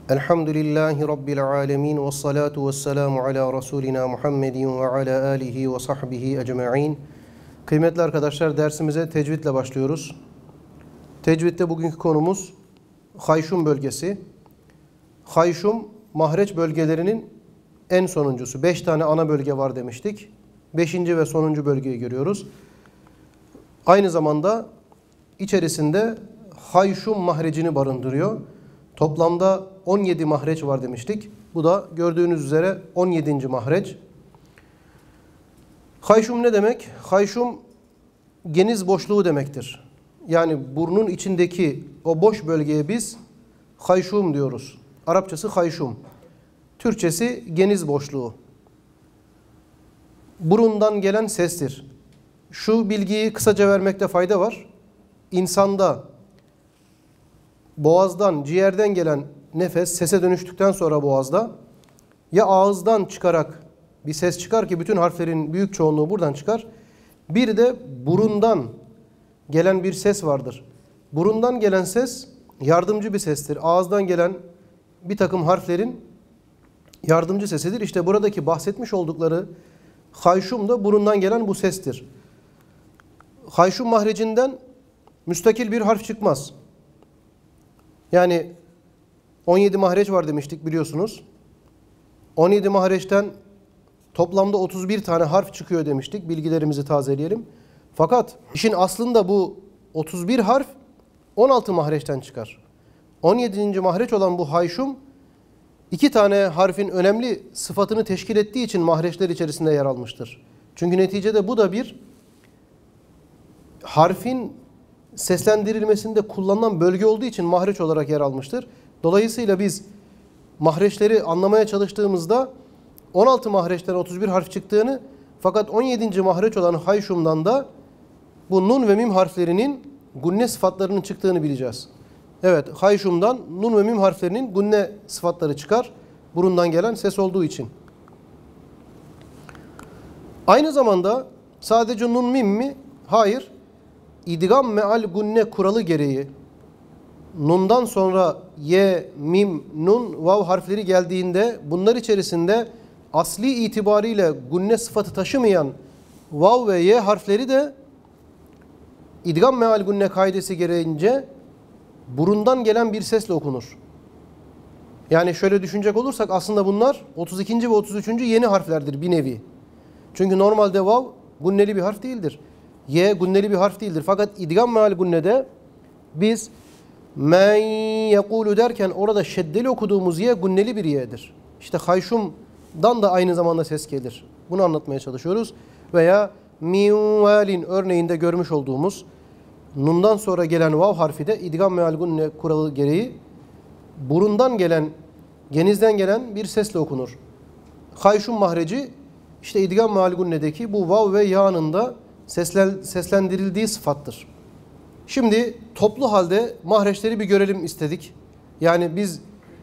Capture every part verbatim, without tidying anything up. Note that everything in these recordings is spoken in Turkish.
Elhamdülillahi Rabbil alemin ve salatu ve selamu ala Resulina Muhammedin ve ala alihi ve sahbihi ecma'in. Kıymetli arkadaşlar, dersimize tecvidle başlıyoruz. Tecvidde bugünkü konumuz Hayşum bölgesi. Hayşum, mahreç bölgelerinin en sonuncusu. Beş tane ana bölge var demiştik. Beşinci ve sonuncu bölgeyi görüyoruz. Aynı zamanda içerisinde Hayşum mahrecini barındırıyor. Toplamda on yedi mahreç var demiştik. Bu da gördüğünüz üzere on yedinci mahreç. Hayşum ne demek? Hayşum geniz boşluğu demektir. Yani burnun içindeki o boş bölgeye biz hayşum diyoruz. Arapçası hayşum. Türkçesi geniz boşluğu. Burundan gelen sestir. Şu bilgiyi kısaca vermekte fayda var. İnsanda boğazdan, ciğerden gelen nefes sese dönüştükten sonra boğazda ya ağızdan çıkarak bir ses çıkar ki bütün harflerin büyük çoğunluğu buradan çıkar. Bir de burundan gelen bir ses vardır. Burundan gelen ses yardımcı bir sestir. Ağızdan gelen bir takım harflerin yardımcı sesidir. İşte buradaki bahsetmiş oldukları hayşum da burundan gelen bu sestir. Hayşum mahrecinden müstakil bir harf çıkmaz. Yani on yedi mahreç var demiştik biliyorsunuz. on yedi mahreçten toplamda otuz bir tane harf çıkıyor demiştik. Bilgilerimizi tazeleyelim. Fakat işin aslında bu otuz bir harf on altı mahreçten çıkar. on yedinci mahreç olan bu hayşum iki tane harfin önemli sıfatını teşkil ettiği için mahreçler içerisinde yer almıştır. Çünkü neticede bu da bir harfin seslendirilmesinde kullanılan bölge olduğu için mahreç olarak yer almıştır. Dolayısıyla biz mahreçleri anlamaya çalıştığımızda on altı mahreçten otuz bir harf çıktığını, fakat on yedinci mahreç olan hayşumdan da bu nun ve mim harflerinin gunne sıfatlarının çıktığını bileceğiz. Evet, hayşumdan nun ve mim harflerinin gunne sıfatları çıkar. Burundan gelen ses olduğu için. Aynı zamanda sadece nun mim mi? Hayır. İdgam meal gunne kuralı gereği nundan sonra ye, mim, nun, vav harfleri geldiğinde bunlar içerisinde asli itibariyle gunne sıfatı taşımayan vav ve ye harfleri de idgam meal gunne kaidesi gereğince burundan gelen bir sesle okunur. Yani şöyle düşünecek olursak aslında bunlar otuz ikinci ve otuz üçüncü yeni harflerdir bir nevi. Çünkü normalde vav gunneli bir harf değildir. Ye gunneli bir harf değildir. Fakat idgam meal gunnede biz men yekulu derken orada şeddeli okuduğumuz ye gunneli bir ye'dir. İşte hayşumdan da aynı zamanda ses gelir. Bunu anlatmaya çalışıyoruz. Veya minvalin örneğinde görmüş olduğumuz nundan sonra gelen vav harfi de idgam meal gunne kuralı gereği burundan gelen, genizden gelen bir sesle okunur. Hayşum mahreci işte idgam meal gunnedeki bu vav ve ya'nın da seslendirildiği sıfattır. Şimdi toplu halde mahreçleri bir görelim istedik. Yani biz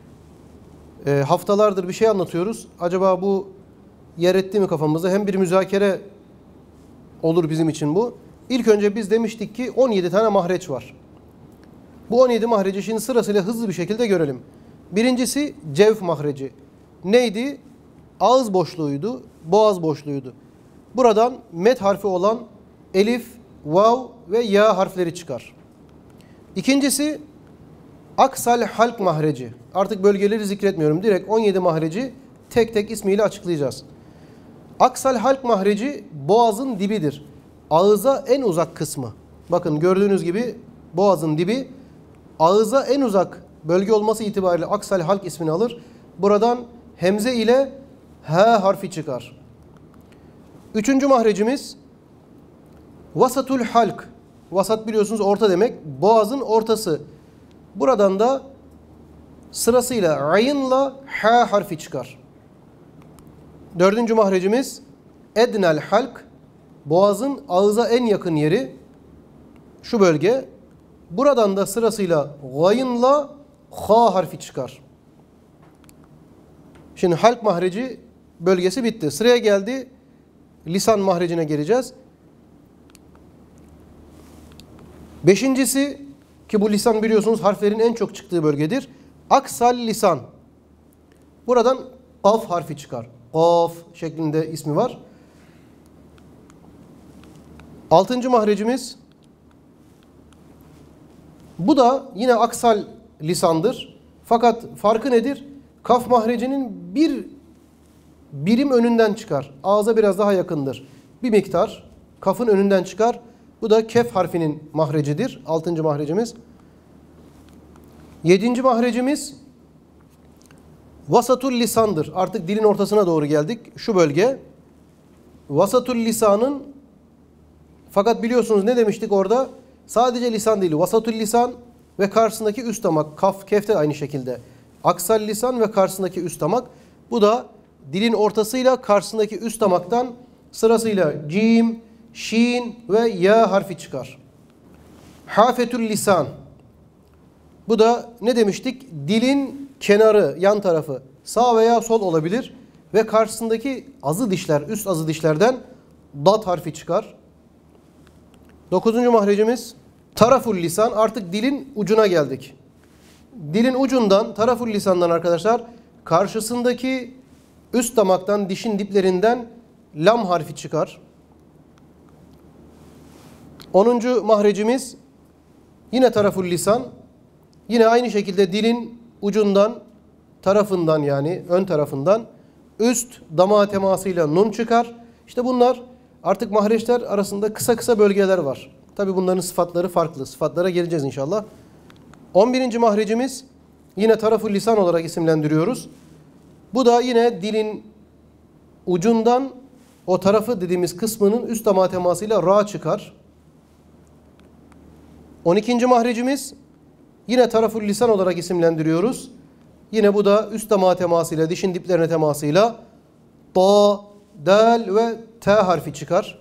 e, haftalardır bir şey anlatıyoruz. Acaba bu yer etti mi kafamızda? Hem bir müzakere olur bizim için bu. İlk önce biz demiştik ki on yedi tane mahreç var. Bu on yedi mahreci şimdi sırasıyla hızlı bir şekilde görelim. Birincisi cevf mahreci. Neydi? Ağız boşluğuydu, boğaz boşluğuydu. Buradan met harfi olan elif, vav ve ya harfleri çıkar. İkincisi aksal halk mahreci. Artık bölgeleri zikretmiyorum. Direkt on yedi mahreci tek tek ismiyle açıklayacağız. Aksal halk mahreci boğazın dibidir. Ağıza en uzak kısmı. Bakın gördüğünüz gibi boğazın dibi ağıza en uzak bölge olması itibariyle aksal halk ismini alır. Buradan hemze ile h harfi çıkar. Üçüncü mahrecimiz vasatul halk. Vasat biliyorsunuz orta demek. Boğazın ortası. Buradan da sırasıyla ayınla ha harfi çıkar. Dördüncü mahrecimiz ednel halk. Boğazın ağıza en yakın yeri. Şu bölge. Buradan da sırasıyla gayınla ha harfi çıkar. Şimdi halk mahreci bölgesi bitti. Sıraya geldi. Lisan mahrecine geleceğiz. Beşincisi ki bu lisan biliyorsunuz harflerin en çok çıktığı bölgedir. Aksal lisan. Buradan kaf harfi çıkar. Kaf şeklinde ismi var. Altıncı mahrecimiz. Bu da yine aksal lisandır. Fakat farkı nedir? Kaf mahrecinin bir birim önünden çıkar. Ağza biraz daha yakındır. Bir miktar kafın önünden çıkar. Bu da kef harfinin mahrecidir. Altıncı mahrecimiz. Yedinci mahrecimiz vasatul lisandır. Artık dilin ortasına doğru geldik. Şu bölge. Vasatul lisanın, fakat biliyorsunuz ne demiştik orada? Sadece lisan değil. Vasatul lisan ve karşısındaki üst damak. Kaf, kef de aynı şekilde. Aksal lisan ve karşısındaki üst damak. Bu da dilin ortasıyla karşısındaki üst damaktan sırasıyla cim, şin ve ya harfi çıkar. Hafetül lisan. Bu da ne demiştik? Dilin kenarı, yan tarafı sağ veya sol olabilir ve karşısındaki azı dişler, üst azı dişlerden dat harfi çıkar. Dokuzuncu mahrecimiz taraful lisan. Artık dilin ucuna geldik. Dilin ucundan, taraful lisandan arkadaşlar, karşısındaki üst damaktan, dişin diplerinden lam harfi çıkar. Onuncu mahrecimiz yine taraful lisan. Yine aynı şekilde dilin ucundan, tarafından, yani ön tarafından üst damağa temasıyla nun çıkar. İşte bunlar artık mahreçler arasında kısa kısa bölgeler var. Tabi bunların sıfatları farklı. Sıfatlara geleceğiz inşallah. on birinci mahrecimiz yine taraful lisan olarak isimlendiriyoruz. Bu da yine dilin ucundan o tarafı dediğimiz kısmının üst damağa temasıyla ra çıkar. on ikinci mahrecimiz yine taraful lisan olarak isimlendiriyoruz. Yine bu da üst damağa temasıyla, dişin diplerine temasıyla ta, dal ve t harfi çıkar.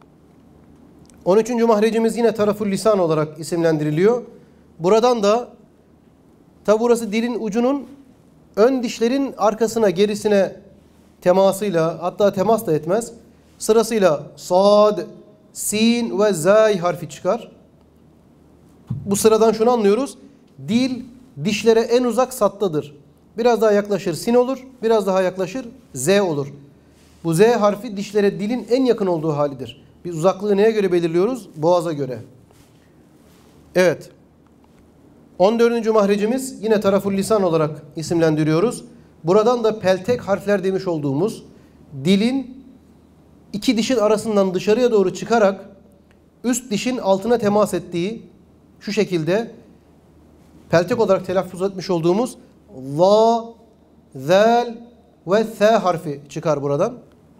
on üçüncü mahrecimiz yine taraful lisan olarak isimlendiriliyor. Buradan da tabi burası dilin ucunun ön dişlerin arkasına, gerisine temasıyla, hatta temas da etmez, sırasıyla sad, sin ve zay harfi çıkar. Bu sıradan şunu anlıyoruz. Dil dişlere en uzak sattadır. Biraz daha yaklaşır sin olur, biraz daha yaklaşır z olur. Bu z harfi dişlere dilin en yakın olduğu halidir. Biz uzaklığı neye göre belirliyoruz? Boğaza göre. Evet. on dördüncü mahrecimiz yine taraful lisan olarak isimlendiriyoruz. Buradan da peltek harfler demiş olduğumuz dilin iki dişin arasından dışarıya doğru çıkarak üst dişin altına temas ettiği, şu şekilde peltek olarak telaffuz etmiş olduğumuz la, zal ve th harfi çıkar buradan.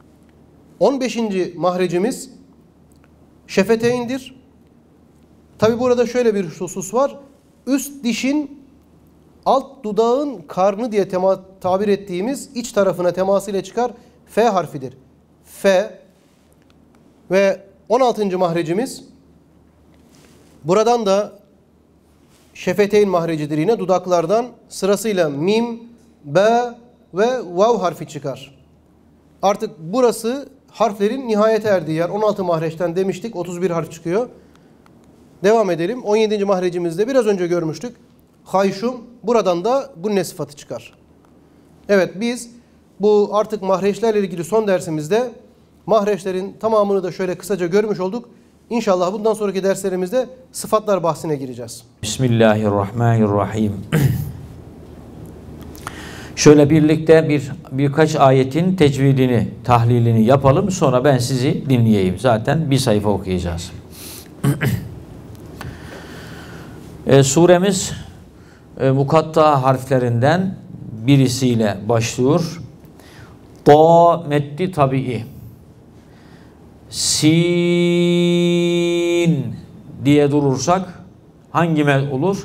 on beşinci mahrecimiz şefeteyndir. Tabi burada şöyle bir husus var. Üst dişin alt dudağın karnı diye tema, tabir ettiğimiz iç tarafına temasıyla çıkar f harfidir. F ve on altıncı mahrecimiz buradan da şefeteyn mahrecidir, yine dudaklardan sırasıyla mim, b ve vav harfi çıkar. Artık burası harflerin nihayete erdiği yer. on altı mahreçten demiştik, otuz bir harf çıkıyor. Devam edelim. on yedinci mahrecimizde biraz önce görmüştük. Hayşum. Buradan da gunne sıfatı çıkar. Evet, biz bu artık mahreçlerle ilgili son dersimizde mahreçlerin tamamını da şöyle kısaca görmüş olduk. İnşallah bundan sonraki derslerimizde sıfatlar bahsine gireceğiz. Bismillahirrahmanirrahim. Şöyle birlikte bir birkaç ayetin tecvidini, tahlilini yapalım. Sonra ben sizi dinleyeyim. Zaten bir sayfa okuyacağız. e, suremiz e, mukatta harflerinden birisiyle başlıyor. Ta meddi tabii. Sin diye durursak hangi med olur?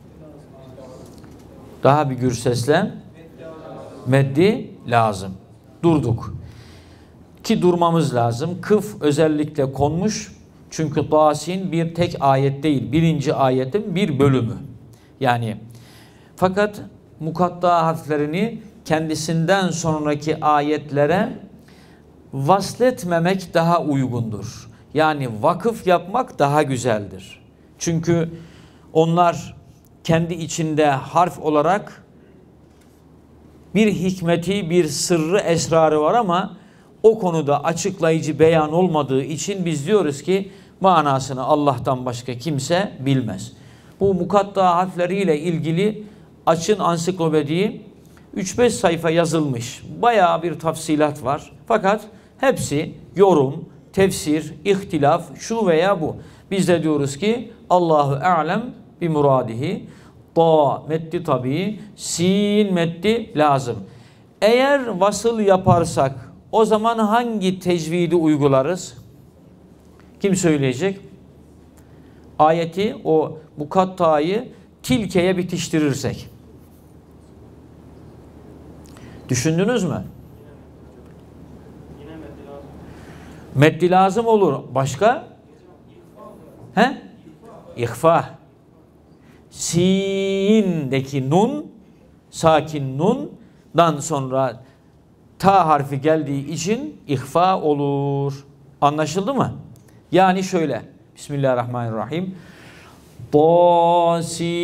Daha bir gür sesle. Meddi lazım. Durduk. Ki durmamız lazım. Kıf özellikle konmuş. Çünkü Tasin bir tek ayet değil. Birinci ayetin bir bölümü. Yani fakat mukatta harflerini kendisinden sonraki ayetlere vasletmemek daha uygundur. Yani vakıf yapmak daha güzeldir. Çünkü onlar kendi içinde harf olarak bir hikmeti, bir sırrı, esrarı var ama o konuda açıklayıcı beyan olmadığı için biz diyoruz ki manasını Allah'tan başka kimse bilmez. Bu mukatta harfleriyle ilgili açın ansiklopediyi üç beş sayfa yazılmış. Bayağı bir tafsilat var. Fakat hepsi yorum, tefsir, ihtilaf, şu veya bu. Biz de diyoruz ki Allahu a'lem bi muradihi. Ta meddi tabii, sin meddi lazım. Eğer vasıl yaparsak o zaman hangi tecvidi uygularız? Kim söyleyecek? Ayeti, o mukattayı tilkeye bitiştirirsek. Düşündünüz mü? Meddi lazım olur. Başka? He? İhfa. Sin'deki nun, sakin nundan sonra ta harfi geldiği için ihfa olur. Anlaşıldı mı? Yani şöyle. Bismillahirrahmanirrahim. Tasin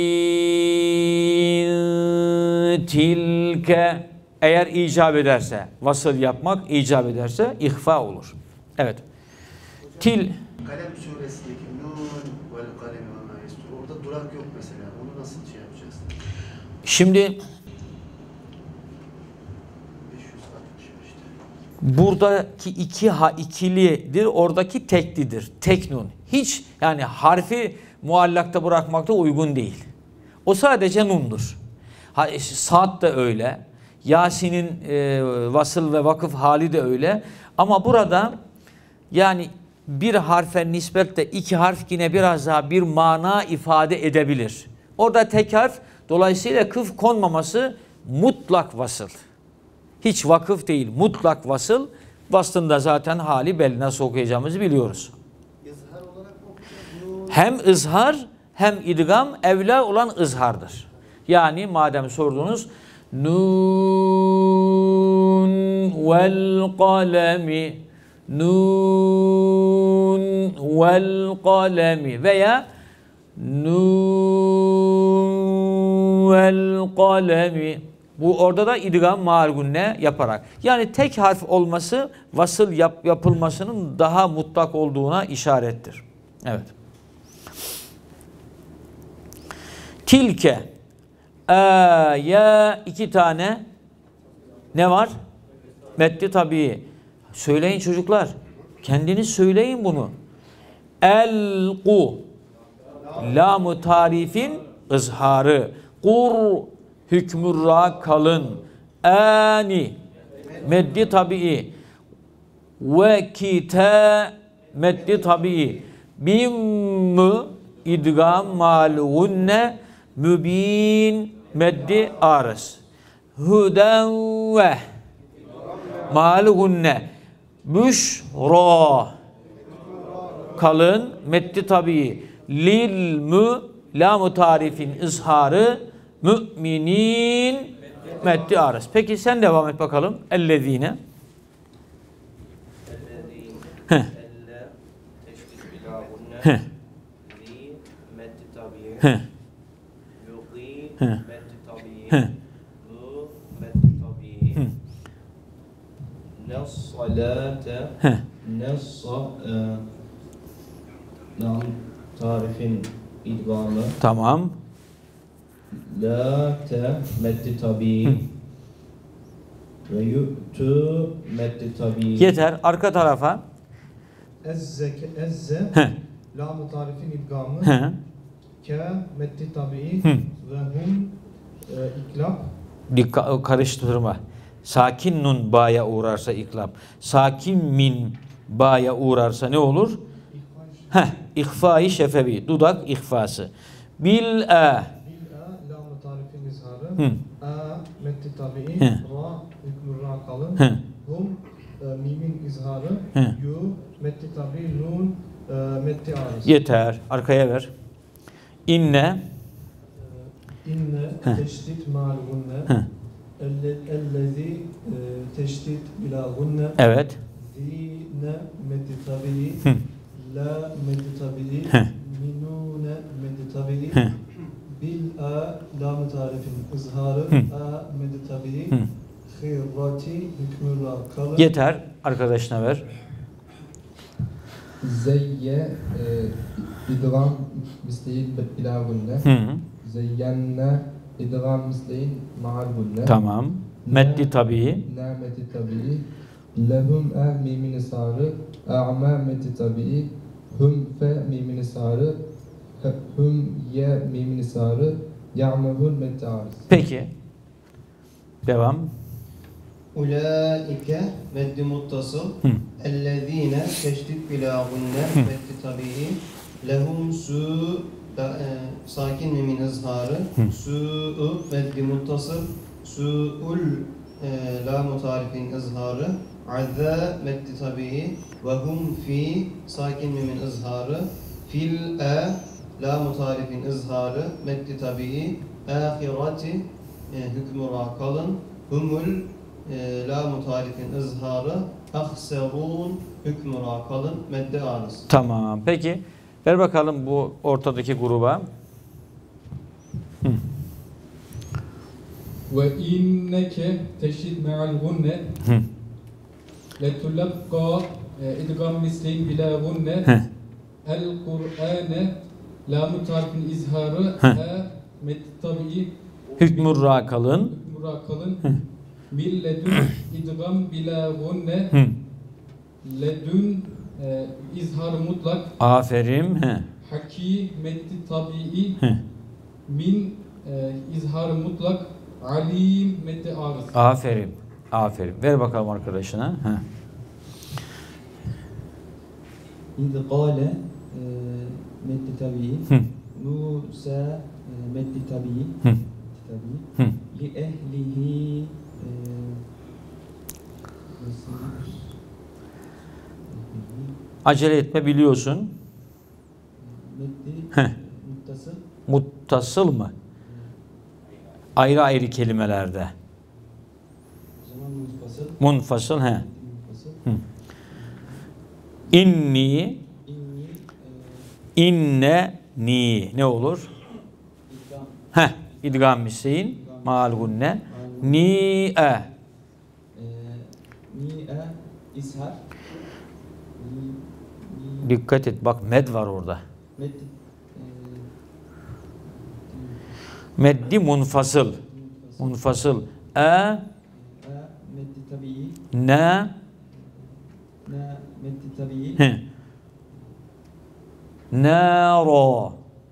tilke, eğer icap ederse, vasıl yapmak icap ederse ihfa olur. Evet. Til. Kalem suresindeki nun vel kalemi ve ma yestur. Orada durak yok mesela. Onu nasıl şey yapacağız? Şimdi beş yüz altmış işte. buradaki iki ha ikilidir, oradaki teklidir. Tek nun. Hiç yani harfi muallakta bırakmakta uygun değil. O sadece nundur. Ha, Sad da öyle. Yasin'in e, vasıl ve vakıf hali de öyle. Ama burada yani bir harfe nispetle iki harf yine biraz daha bir mana ifade edebilir. Orada tek harf, dolayısıyla kıf konmaması mutlak vasıl. Hiç vakıf değil, mutlak vasıl. Vaslında zaten hali belli, nasıl okuyacağımızı biliyoruz. İzhar olarak okuyacağız. Hem ızhar hem idgam evla olan ızhardır. Yani madem sordunuz, nun vel kalemi, nun vel kalemi veya nun vel kalemi. Bu orada da idgam ma'al gunne yaparak. Yani tek harf olması vasıl yap, yapılmasının daha mutlak olduğuna işarettir. Evet. Tilke. A, ya, iki tane ne var? Meddi tabii. Söyleyin çocuklar. Kendiniz söyleyin bunu. El-ku. Lam-ı tarifin ızharı. Kur hükmürra kalın. Ani meddi tabii. Ve kita meddi tabii. Bim idgam malunne mübin meddi arız. Huden ve malunne büşra kalın meddi tabii. Lil mü lam-ı tarifin ızharı müminin meddi arız. Peki sen devam et bakalım. Ellezine. Heh. Heh. Heh. Heh. Nes-salate Heh. Nes-sa Lam tarifin idgamı Tamam. La te meddi tabi ve yu'tu meddi tabi. Yeter. Arka tarafa. Ezze, ezze, Heh. lam-ı tarifin idgamı, Heh. ke, meddi tabii Hı. ve hum, e, iklap, Dikkat, karıştırma. Sakin nun ba'ya uğrarsa iklap. Sakin min ba'ya uğrarsa ne olur? Heh, ihfa-i şefevi. Dudak ihfası. Bil a. bil a, lam-ı tarifin izharı, Hı. a, meddi tabii, Hı. ra, hükmü ra kalın, Hı. hum, e, mimin izharı, Hı. yu, meddi tabii, nun, e, meddi arız. Yeter. Arkaya ver. İnne. E, İnne, Hı. teşdit ma'al gunne, Hı. elle- ellezi, e, teşdit bila gunne, Evet. dine, meddi tabii, Hı. la meddi tabii, Heh. minune meddi tabii, Heh. bil a lam tarifin izharı, Hı. a meddi tabii. Hı. Khirrati hükmü ra kalın. Yeter. Arkadaşına ver. Zeyye e, idgam misleyin bila gunne. Hı -hı. Zeyyenne idgam misleyin ma'al gunne. Tamam. Meddi tabii. Nameti tabii. Lehum e mimini sarı. A'ma meti tabii. Hum fe mimini sarı. Hum ye mimini sarı. Ya'mehun meti arız. Peki. Devam. Ulaike meddi muttasıl. Hı. Ellezine teşdid bila gunne meddi tabii. Lehum su da, e, sakin mimin izharı. Su'u meddi muttasıl. Su'ul e, la mutarifin izharı. Azza meddi tabii. Ve hum fi sakin mimin izharı. Fil e la mutarifin izharı meddi tabii. Ahireti e, hükmü ra kalın. Humul e, la mutarifin izharı. Ahserun hükmü ra kalın. Medde arız. Tamam. Peki. Ver bakalım bu ortadaki gruba. Hı. Ve inneke teşdid me'al gunne Hı. letulakka idgam misleyin bila gunne Hı. el Kur'ane la mutarifin izharı Hı. e meddi tabii Hükmü ra kalın. hükmü ra kalın milledün idgam bila gunne Hı. ledün e, izhar mutlak Aferin. Hı. haki meddi tabii Hı. min e, izhar mutlak alim meddi arız. Aferin. Aferin. Ver bakalım arkadaşına. Hı. İz qâle meddi tabii. Hı. Musa meddi tabii. Hı. Tabii. Hı. Li ehlihi e, Acele etme biliyorsun. meddi Heh. muttasıl Muttasıl mı? Ayrı ayrı kelimelerde. o zaman munfasıl Munfasıl. He. munfasıl İnni inni inne ni ne olur? idgam Heh. İdgam miseyin maal gunne ni e e, ni e ishar ni, ni dikkat et bak med var orada. meddi e, Meddi munfasıl. munfasıl Munfasıl. E e meddi tabii ne na meddi tabii he. Nero.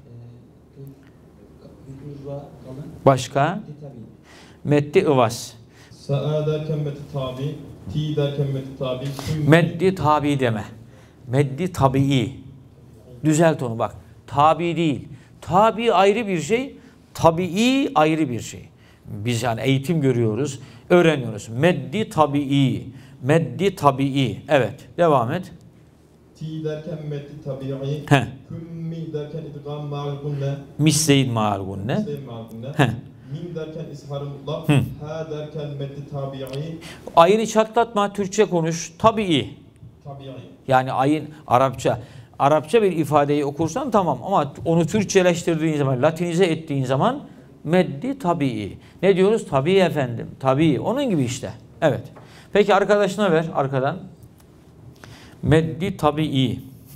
hükmü ra kalın Başka? meddi tabii Meddi ıvas. Sa'a derken meddi tabi, ti derken meddi tabi, tüm Meddi tabi deme. Meddi tabii. Düzelt onu bak. Tabi değil. Tabi ayrı bir şey. Tabii ayrı bir şey. Biz yani eğitim görüyoruz. Öğreniyoruz. Meddi tabii. Meddi tabii. Evet. Devam et. ti derken meddi tabi'i, He. kümmi derken idgam ma'al gunne, Misleyin maal gunne. misleyin ma'al gunne, He. mim derken ishar-ı mutlak, Hı. ha derken meddi tabi'i, Ayını çatlatma. Türkçe konuş. Tabii. tabi'i. Yani ayın Arapça. Arapça bir ifadeyi okursan tamam ama onu Türkçeleştirdiğin zaman, Latinize ettiğin zaman meddi tabii. Ne diyoruz? Tabii efendim. Tabii. Onun gibi işte. Evet. Peki arkadaşına ver arkadan. Meddi tabii. Hı.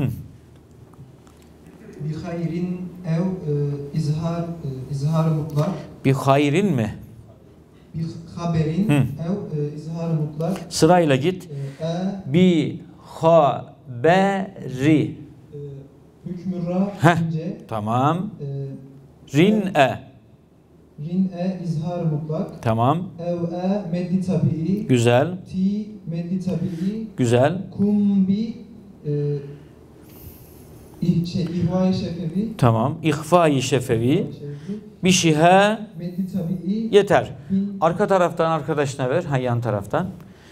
Bi hayrin ev e, izhar e, izhar mutlak. Bir hayrin mi? Bi haberin Hı. ev e, izhar mutlak. Sırayla git. E, e Bi haberi. e, hükmü ra Heh. ince. Tamam. E, Rin e. rin e izhar mutlak. Tamam. Ev e meddi tabii. Güzel. Ti meddi tabii. Güzel. Kum bi e, ih- şey, ihva-i şefevi. Tamam. İhfa-i şefevi. Şefevi. Bir şihe. Meddi tabii. Yeter. Bin Arka taraftan arkadaşına ver. Ha yan taraftan.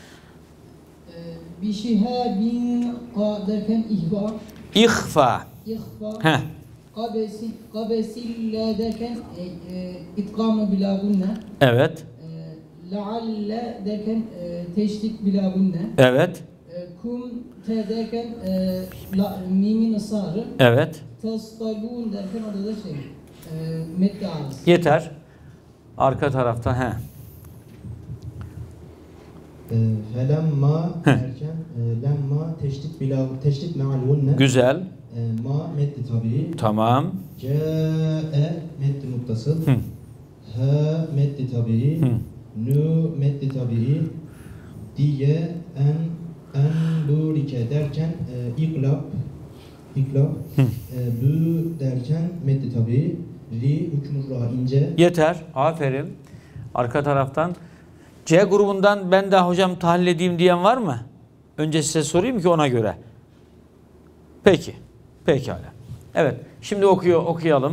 Bişihabin qa derken ihva, İhfa. ihfa, Heh. qabesil, qabesilla derken e, e, itqamı bila gunne, Evet. e, lealle derken e, teşdid bila gunne, Evet. e, kum te derken e, la, mimin ısrarı, Evet. tastalun derken orada da şey, e, meddi arız. Yeter. Arka taraftan he. E, felemma derken e, lemma teşdit bila teşdit me'al gunne. Güzel. E, ma meddi tabii. Tamam. Câe meddi muttasıl. Hı. Ha meddi tabii. Hı. Nu meddi tabii. Diye en en burike derken e, iklab iklab Hı. e, bu derken meddi tabii. Li hükmurra ince. Yeter. Aferin. Arka taraftan. C grubundan ben de hocam tahlil edeyim diyen var mı? Önce size sorayım ki ona göre. Peki. Pekala. Evet. Şimdi okuyor, okuyalım.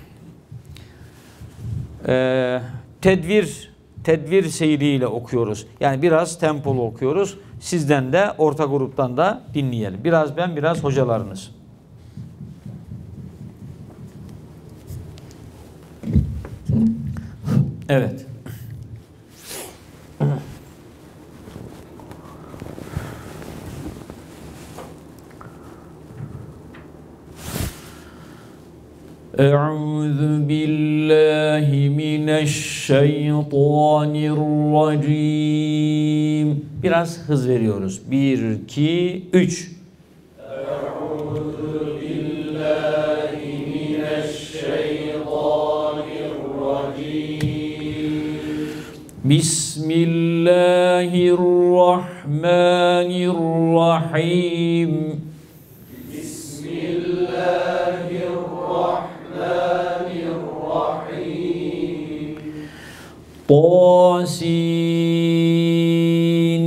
Ee, tedvir tedvir seyriyle okuyoruz. Yani biraz tempolu okuyoruz. Sizden de orta gruptan da dinleyelim. Biraz ben, biraz hocalarınız. Evet. Euzu billahi mineşşeytanirracim. Biraz hız veriyoruz. Bir, iki, üç. Euzu billahi mineşşeytanirracim. Bismillahirrahmanirrahim. Tasin.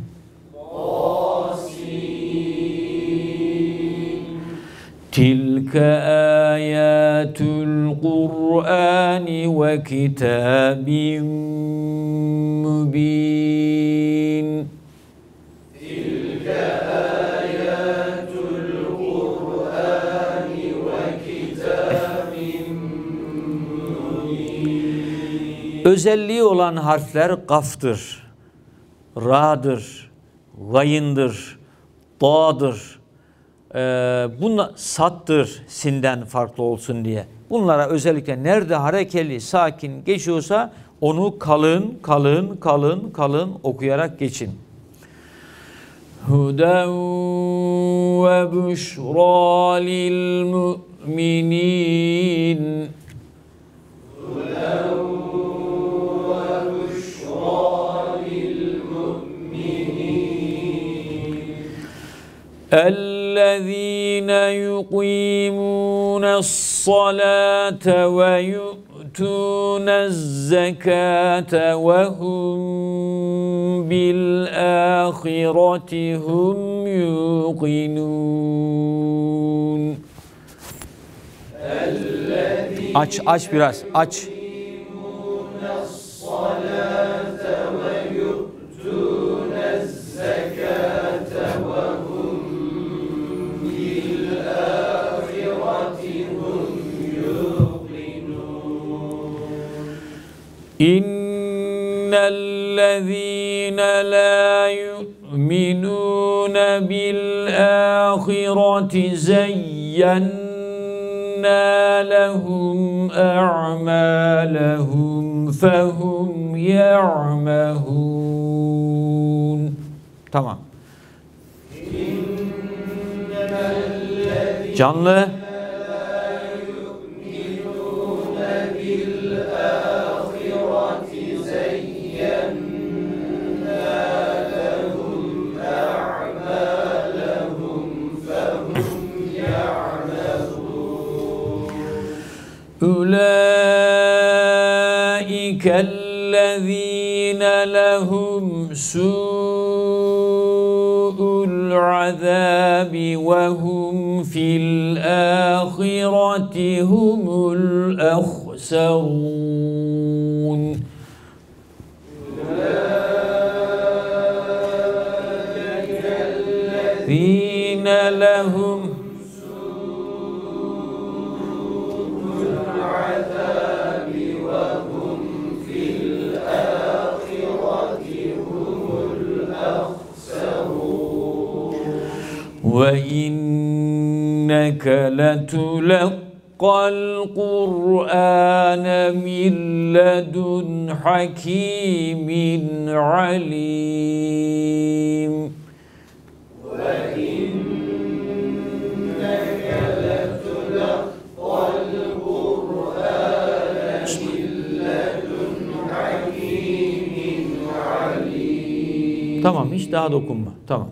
Tasin. Tilka ayatul Kur'ani ve kitabim mübin. Tilka ayatul Kur'ani ve kitabim mübin. Özelliği olan harfler kaftır, ra'dır, gayındır, da'dır. Ee, bunlar sattır, sinden farklı olsun diye. Bunlara özellikle nerede harekeli, sakin geçiyorsa onu kalın, kalın, kalın, kalın okuyarak geçin. Huden ve büşra lil mu'minin. Huden الذين يقيمون الصلاة ويؤتون الزكاة وهم بالآخرة هم يوقنون. Aç, aç biraz, aç. İnnellezîne lâ yu'minûne bil-âhireti zeyyennâ lehum a'mâlehum fehum ya'mehûn. Tamam. Canlı. أولئك الذين لهم سوء العذاب وهم في الآخرة هم الأخسرون. الذين لهم وَإِنَّكَ لَتُلَقَّى الْقُرْآنَ مِنْ لَدُنْ حَكِيمٍ عَلِيمٍ. Tamam, hiç daha dokunma. Tamam.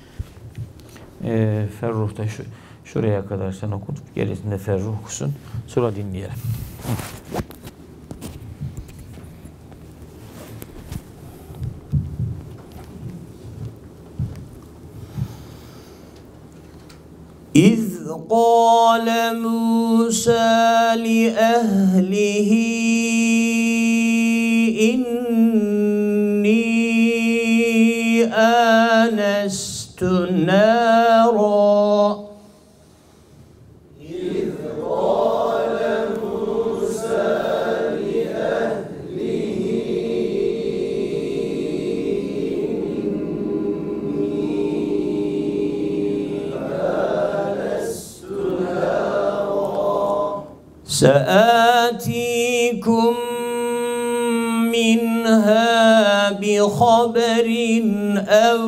Ee, Ferruh da şu, şuraya kadar sen okut. Gerisinde Ferruh okusun. Sonra dinleyelim. إذ قال موسى لأهله إني آنست نارا إذ قال موسى سآتيكم منها بخبر أو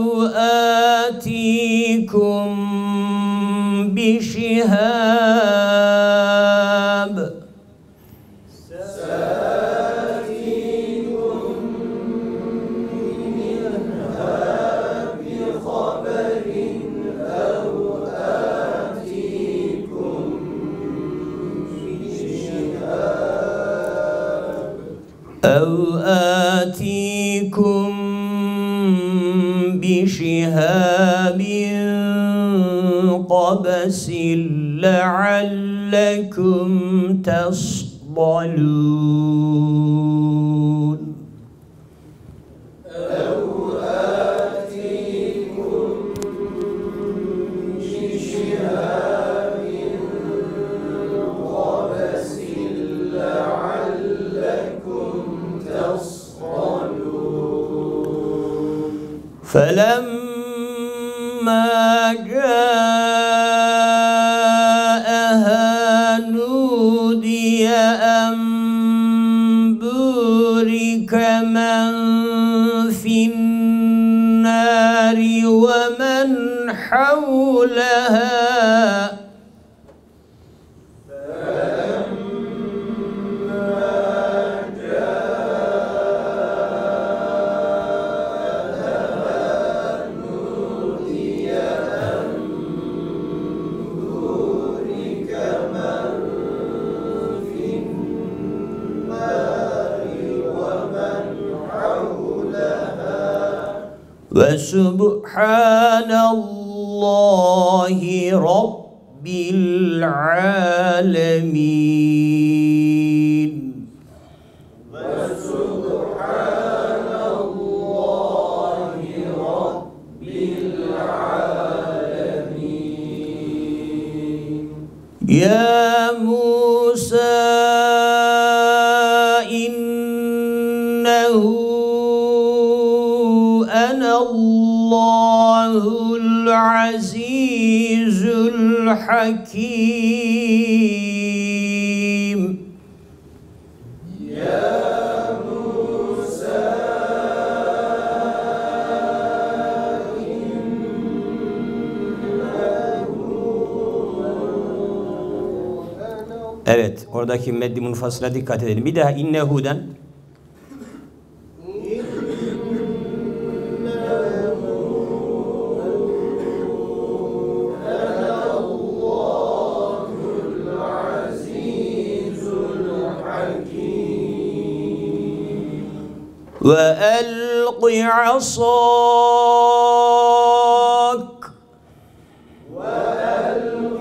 آتيكم بشهاب أو آتيكم بشهاب قبس لعلكم تصطلون أو آتيكم بشهاب قبس لعلكم تصطلون فلما جاءها نودي أن بورك من في النار ومن حولها وسبحان الله رب العالمين وسبحان الله رب العالمين يا موسى إنه أنا الله العزيز الحكيم يا موسى Evet, oradaki meddi munfasıla dikkat edelim. Bir daha innehu'dan. وألق عصاك وألق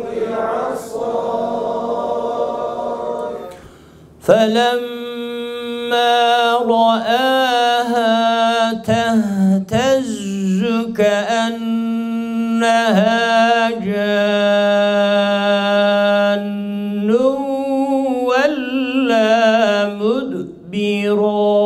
عصاك فلما رآها تهتز كأنها جان ولا مدبرا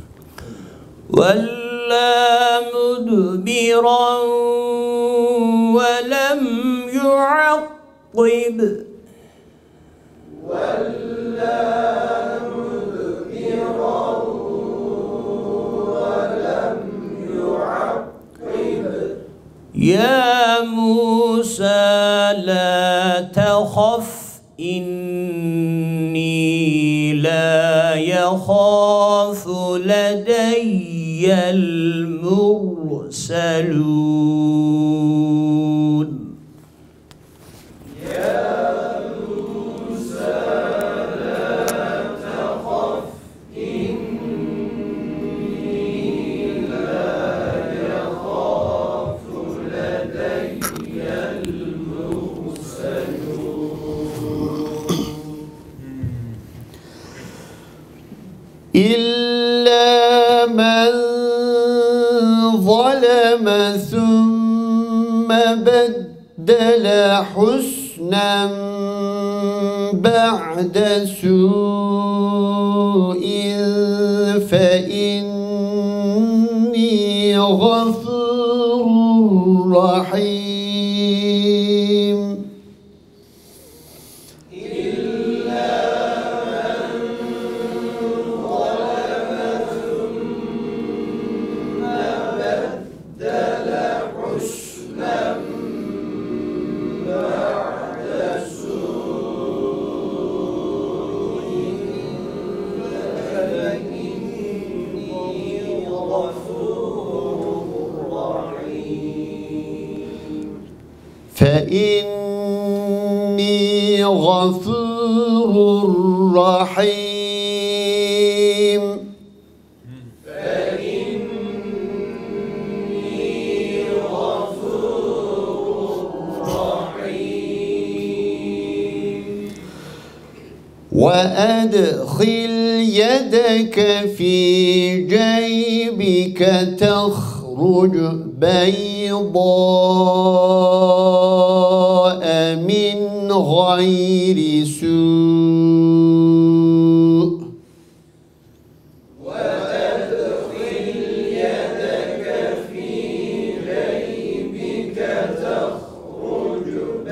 ولا مدبرا ولم يعقب يا موسى لا تخف إني لا يخاف لدي المرسلون إلا من ظلم ثم بدل حسنا بعد سوء فإني غفور رحيم فإني غفور رحيم فإني غفور رحيم وأدخل يدك في جيبك تخرج بيضاء من غير سوء وأدخل يدك في جيبك تخرج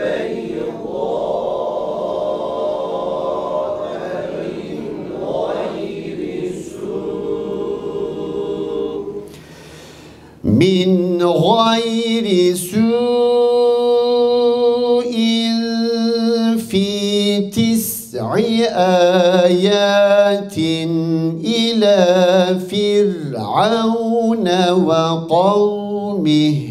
بيضاء من غير سوء من غير سوء في تسع آيات إلى فرعون وقومه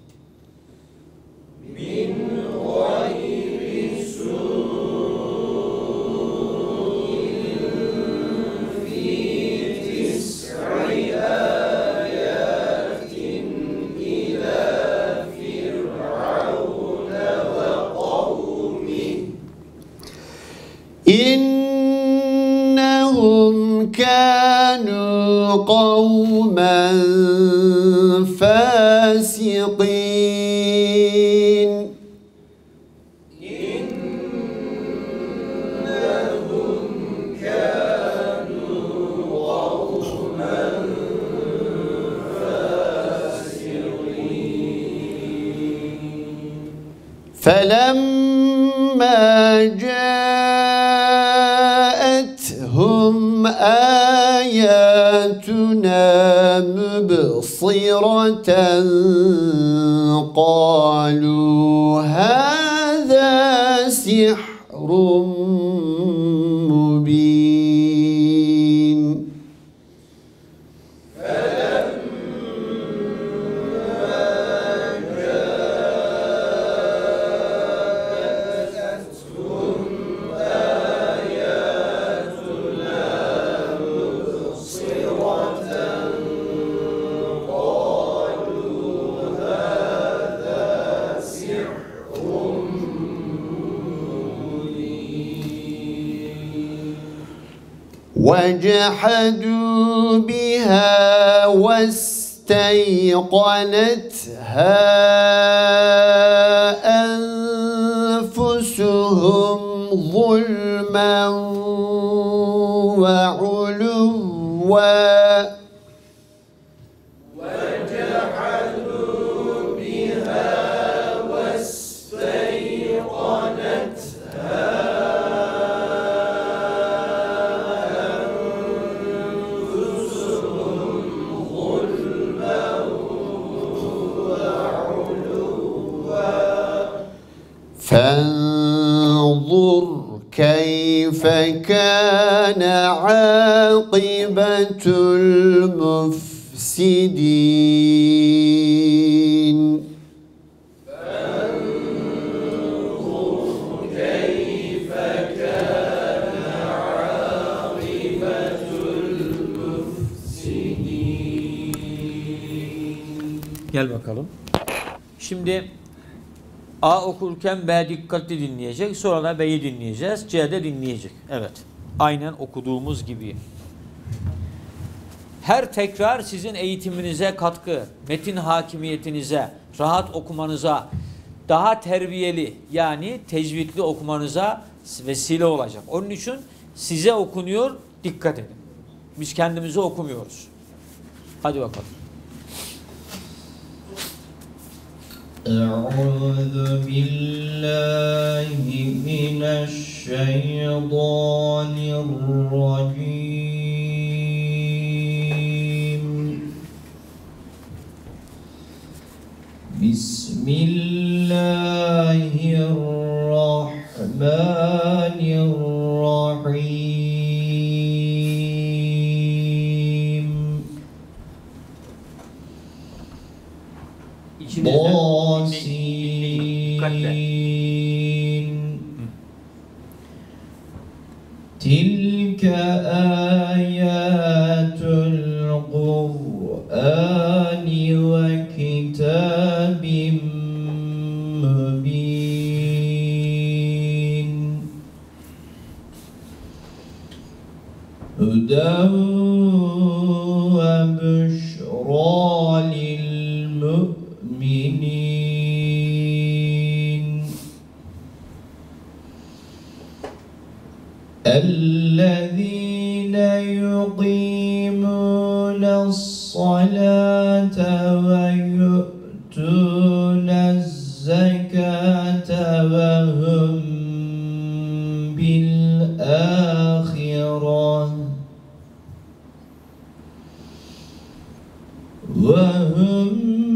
من غير سوء في تسع آيات إلى فرعون وقومه إنهم كانوا قوما فاسقين إنهم كانوا قوما فاسقين فلما جاءتهم آياتنا مبصرة قالوا هذا سحر مبين وجحدوا بها واستيقنتها أنفسهم ظلما وعلوا وجحدوا بها فانظر كيف كان عاقبة المفسدين Gel bakalım. Şimdi A okurken B dikkatli dinleyecek. Sonra da B'yi dinleyeceğiz. C de dinleyecek. Evet. Aynen okuduğumuz gibi. Her tekrar sizin eğitiminize katkı, metin hakimiyetinize, rahat okumanıza, daha terbiyeli yani tecvidli okumanıza vesile olacak. Onun için size okunuyor, dikkat edin. Biz kendimize okumuyoruz. Hadi bakalım. أعوذ بالله من الشيطان الرجيم بسم الله الرحمن الرحيم ضاسين تلك آيات القرآن وكتاب مبين هدى وبشرى للمؤمنين الذين يقيمون الصلاة ويؤتون الزكاة وهم بالآخرة وهم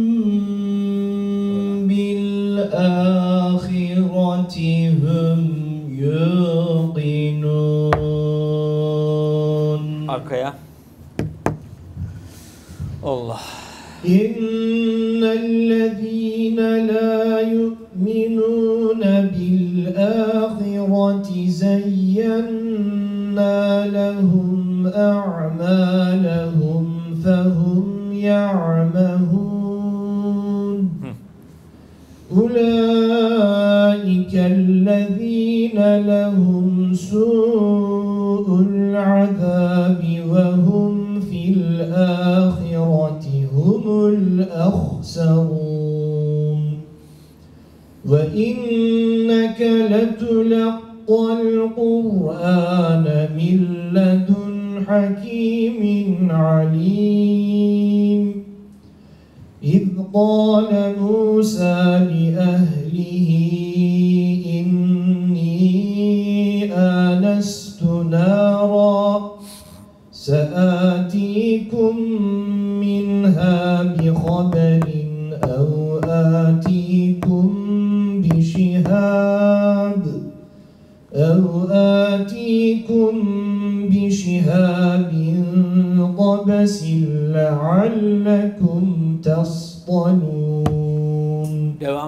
بالآخرة هم يوقنون. Arkaya. Allah. إن الذين لا يؤمنون بالآخرة زينا لهم أعمالهم فهم يعمهون أولئك الذين لهم سوء العذاب وهم في الآخرة هم الأخسرون وإنك لتلقى القرآن من لدن حكيم عليم إذ قال موسى لأهله إني آنست نارا سآتيكم منها بخبر أو آتيكم بشهاب أو آتيكم بشهاب قبس لعلكم تصطلون. Devam.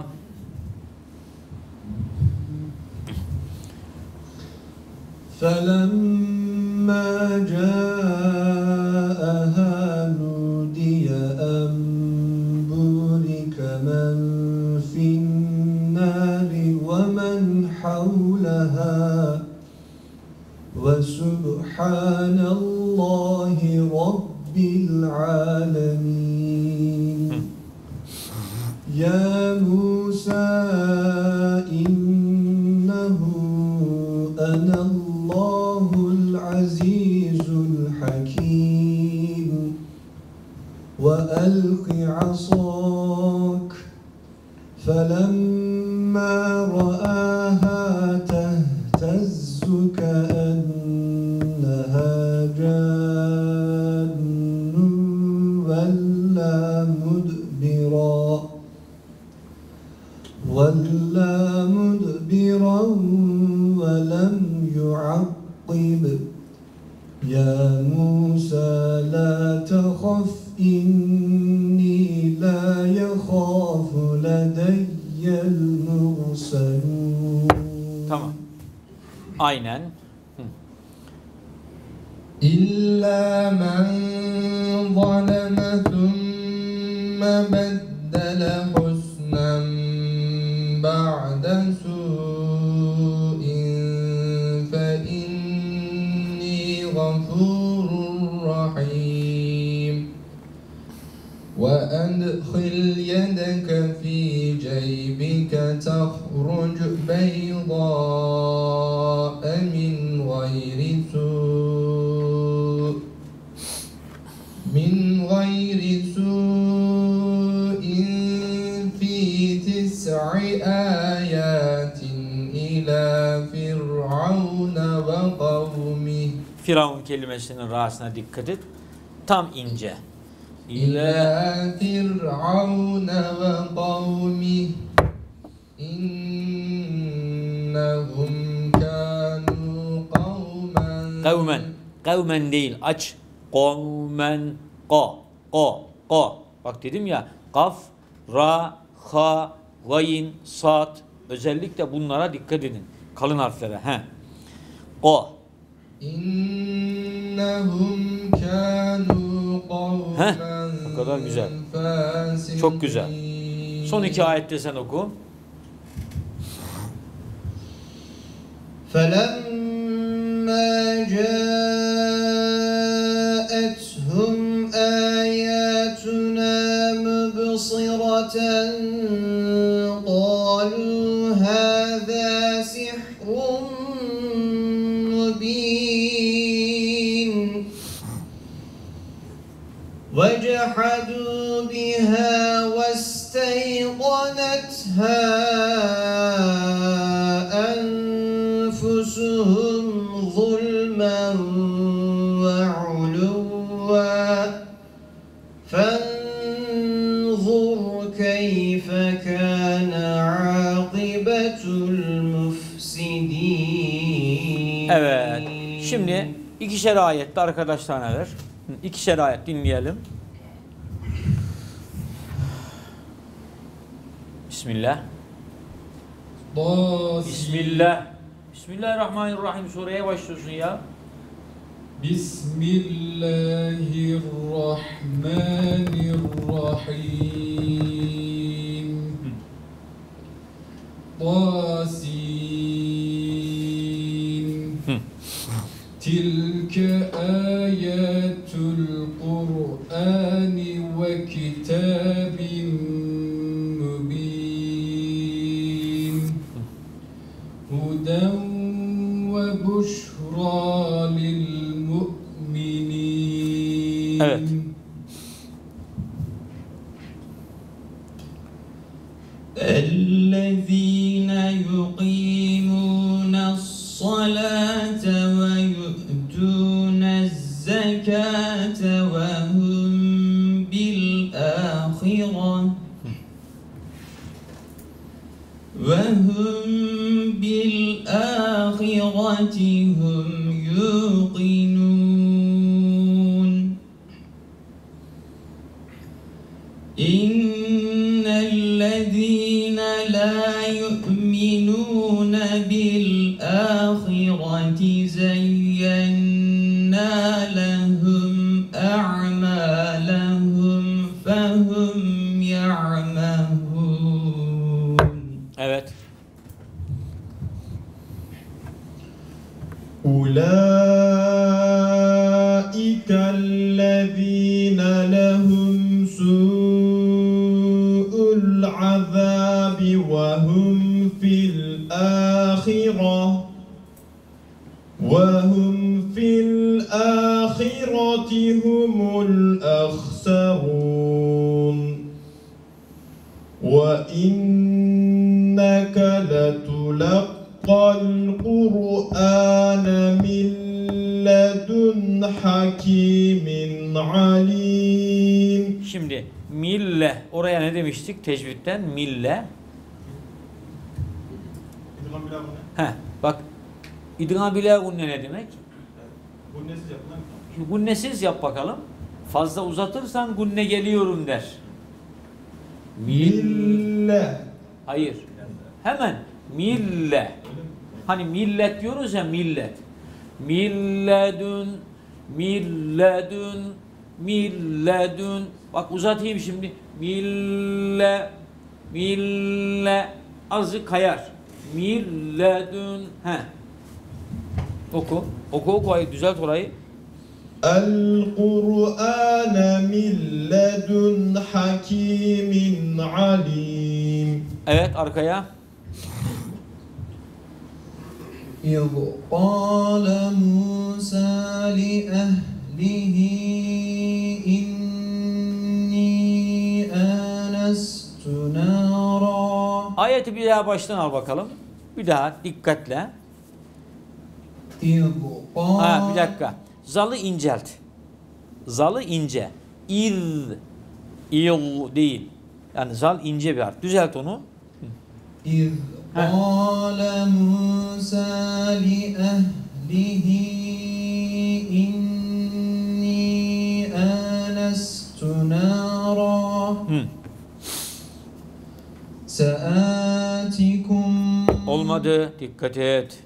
فلما جاءها نودي أن بورك من في النار ومن حولها وسبحان الله رب العالمين. يا موسى إنه أنا الله العزيز الحكيم وألق عصاك فلما رآها تهتز كأنها جان ولا مدبرا وَلَّى مُدْبِرًا وَلَمْ يُعَقِّبْ يَا مُوسَى لَا تَخَفْ إِنِّي لَا يَخَافُ لَدَيَّ الْمُرْسَلُونَ. Tamam. Aynen. إِلَّا مَنْ ظَلَمَ ثُمَّ بَدَّلَ حُسْنًا بَعْدَ سُوءٍ فَإِنِّي غَفُورٌ رَحِيمٌ. وَأَدْخِلْ يَدَكَ فِي جَيْبِكَ تَخْرُجْ بَيْضَاءَ مِنْ غَيْرِ سُوءٍ مِنْ غَيْرِ سُوءٍ فِي تِسْعِ آيَاتٍ إِلَى فِرْعَوْنَ وَقَوْمِهِ. Firavun kelimesinin ra'sına dikkat et. Tam ince. İlâ fir'aune ve kavmih innehum kânû kavmen. Kavmen. Kavmen değil. Aç. Kavmen. Ko. Ko. Ko. Bak dedim ya. Kaf, ra, ha, gayin, sat. Özellikle bunlara dikkat edin. Kalın harflere. He. Ko. İnnehum kânû kavmen. Bu kadar güzel. Çok güzel. Son iki ayette sen oku. فَلَمَّا جَاءَتْهُمْ آيَاتُنَا مُبْصِرَةً قَالُوا هَذَا سِحْرٌ مُبِينٌ وَجَحَدُوا بِهَا وَاسْتَيْقَنَتْهَا أَنفُسُهُمْ ظُلْمًا وَعُلُوًّا فَانظُرْ كَيْفَ كَانَ عَاقِبَةُ الْمُفْسِدِينَ. Evet. Şimdi ikişer ayette arkadaşlarına ver. İkişer ayet dinleyelim. Bismillah. Bismillah. Bismillahirrahmanirrahim. Sureye başlıyorsun ya. Bismillahirrahmanirrahim. Tasin. Tilke ayatul Kur'ani ve kitabin mübin. Huden ve buşra lil mu'minin. Evet. الذين يقيمون الصلاة ويؤتون الزكاة وهم بالآخرة وهم بالآخرة هم يوقنون إن الذين لا يؤمنون بالآخرة زينا لهم أعمالهم فهم يعمهون. Evet. أولئك الذين لهم سوء العذاب وهم في الآخرة وهم في الآخرة هم الأخسرون وإنك لتلقى القرآن من لدن حكيم عليم. Şimdi mille oraya ne demiştik tecvitten? Mille İdgam bila gunne. Heh, bak idgam bila gunne ne demek? Gunnesiz yapılan. Gunnesiz yap bakalım. Fazla uzatırsan gunne geliyorum der. Mille. Hayır. Hemen mille. Hani millet diyoruz ya millet. Milledün, milledün, milledün. Bak uzatayım şimdi. Mille, mille. Azıcık kayar. Milledün. He. Oku. Oku oku. Düzelt orayı. El-Kur'ane min ledun hakimin alim. Evet arkaya. إذ قال موسى لأهله إني آنست نارا. Ayeti bir daha baştan al bakalım. Bir daha dikkatle. إذ قال. Ha, bir dakika. Zalı incelt. Zalı ince. İz. İl değil. Yani zal ince bir harf. Düzelt onu. إذ قال موسى لأهله إني آنست نارا سآتيكم. Olmadı. Dikkat et.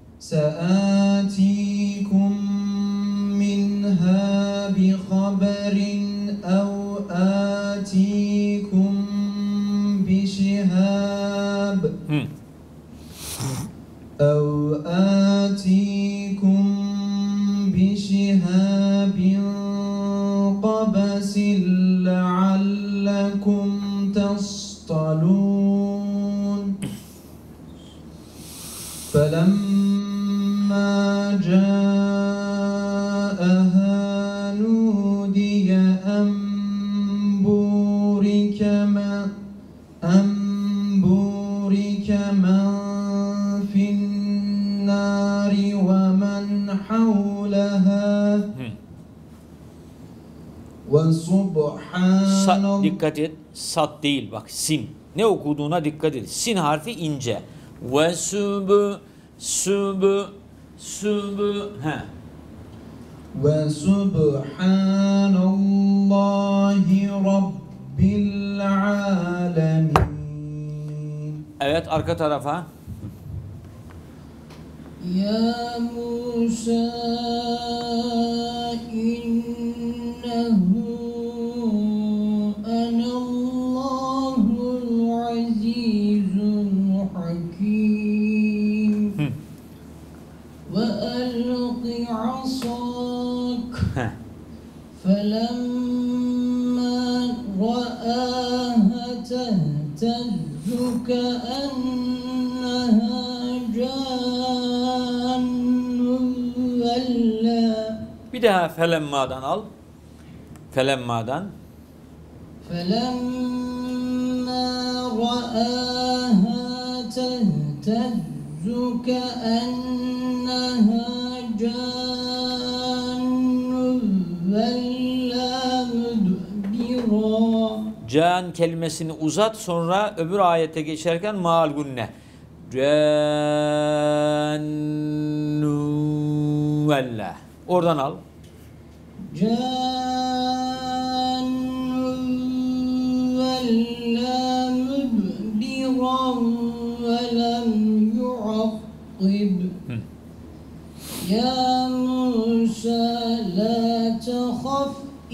سآتيكم منها بخبر أو آتيكم بشهاب أو آتيكم بشهاب قبس لعلكم تصطلون. فلما جاءها نودي أن بورك من أن بورك من في النار ومن حولها وسبحان Sa, الله. dikkat et. Sat değil bak sin. Ne okuduğuna dikkat et. Sin harfi ince. Ve sübü sübü sübü. He. وسبحان الله رب العالمين. Evet arka tarafa. Ya Musa innehu enallahul azizul hakim ve elqi asak felemma ra'aha tehtezzu ka'annaha bir daha felemma'dan al. Felemma'dan. Felemma ra'aha tehtezzu ka'annaha cannun vella mudbira. Can kelimesini uzat sonra öbür ayete geçerken maal gunne. Cannun vella. Oradan al. Cannun vella mudbiran ve lem yu'aqqib. Ya Musa la tehaf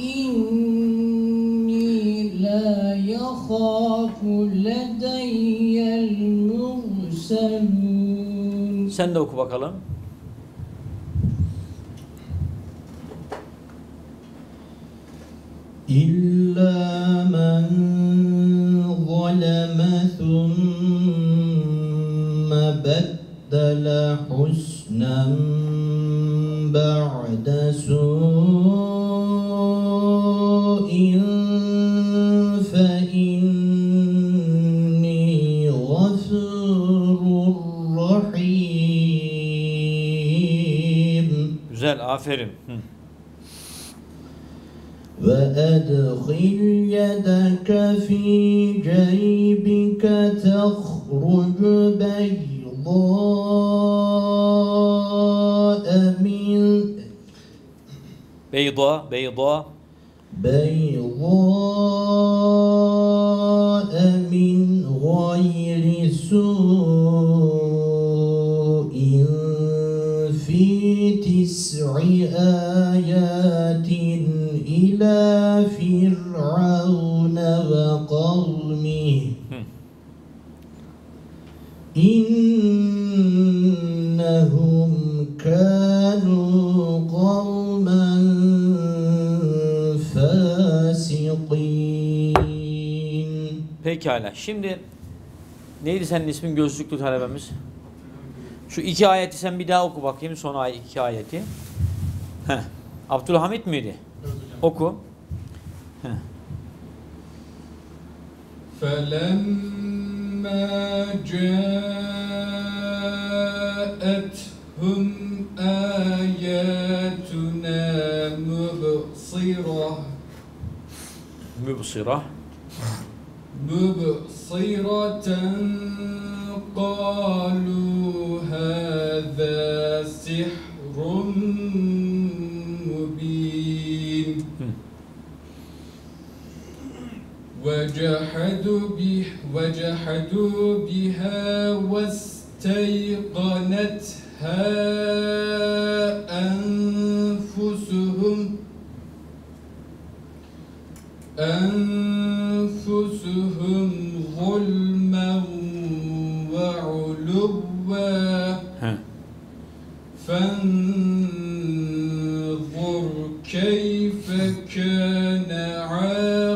inni la yakhafu ledayyel murselun. Sen de oku bakalım. İlla men zaleme thumme beddele husnen ba'de su'in fe inni gafurur rahim. Güzel, aferin. Hı. وأدخل يدك في جيبك تخرج بيضاء من Beyda, beyda. بيضاء من غير سوء في تسع آيات إلى فرعون وقومه إنهم كانوا قوما فاسقين. Pekala. Şimdi neydi senin ismin, gözlüklü talebemiz? Şu iki ayeti sen bir daha oku bakayım, son ay iki ayeti. Heh. Abdülhamit miydi? Oku. Heh. فَلَمَّا جَاءَتْهُمْ آيَاتُنَا مُبْصِرَةً Mübsira. مُبْصِرَةً قَالُوا هَذَا سِحْرٌ مُبِينٌ وَجَحَدُوا بِهَا وَجَحَدُوا بِهَا وَاسْتَيْقَنَتْهَا أَنفُسُهُمْ أَنفُسُهُمْ ظُلْمًا وَعُلُوًّا فَانظُرْ كَيْفَ كَانَ عَاقِبَةُ